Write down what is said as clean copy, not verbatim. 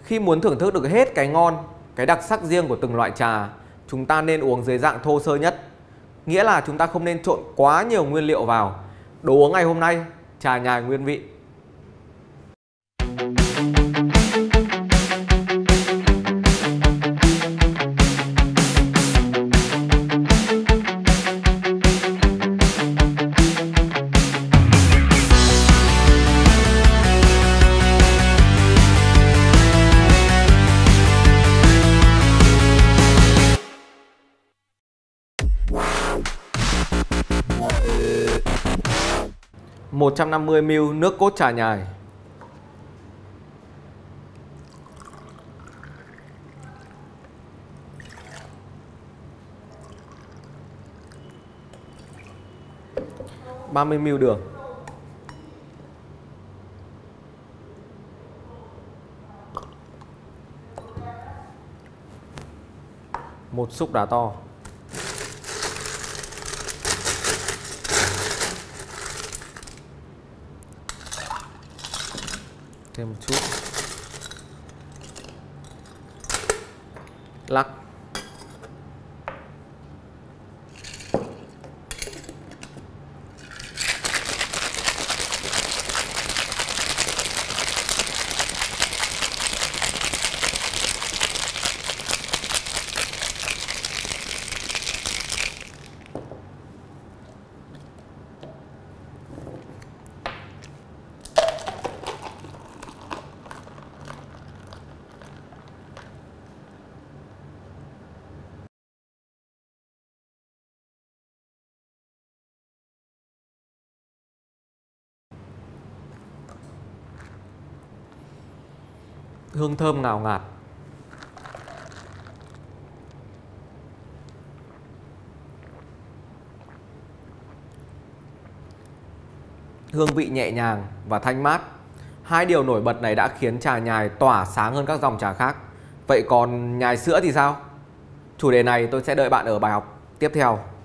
Khi muốn thưởng thức được hết cái ngon, cái đặc sắc riêng của từng loại trà, chúng ta nên uống dưới dạng thô sơ nhất. Nghĩa là chúng ta không nên trộn quá nhiều nguyên liệu vào. Đồ uống ngày hôm nay, trà nhài nguyên vị. Wow. 150ml nước cốt trà nhài. ,30ml đường. Một xúc đá to. Thêm một chút. Lắc. Hương thơm ngào ngạt. Hương vị nhẹ nhàng và thanh mát. Hai điều nổi bật này đã khiến trà nhài tỏa sáng hơn các dòng trà khác. Vậy còn nhài sữa thì sao? Chủ đề này tôi sẽ đợi bạn ở bài học tiếp theo.